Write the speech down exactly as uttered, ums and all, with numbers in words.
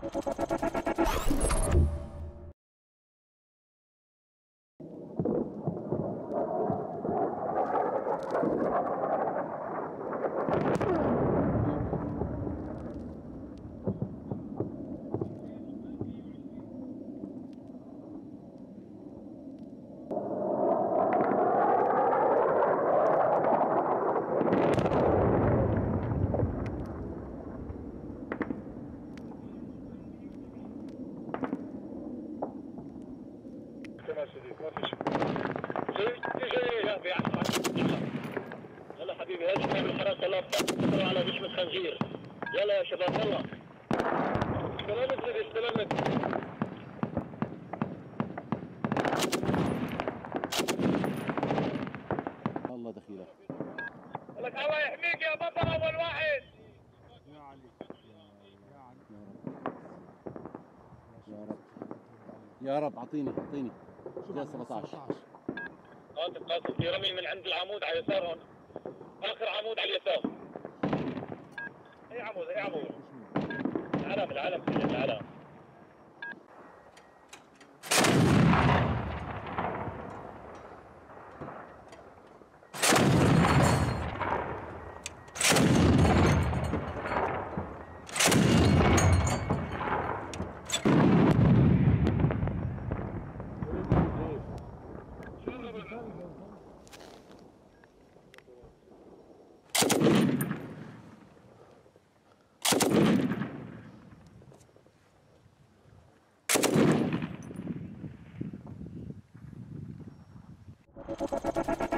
يلا حبيبي هذه كان الحرس الله يفتح على جسم الخنزير. يلا يا شباب يلا. استلمت زيد استلمت. الله دخيلك. لك الله يحميك يا بطل اول واحد. يا علي يا علي يا رب يا رب اعطيني اعطيني جاي سبعطعش. قاسم قاسم في رمي من عند العمود على اليسار هون. اخر عمود على اليسار. اي عمود اي عمود. العلم العلم العلم. Thank you.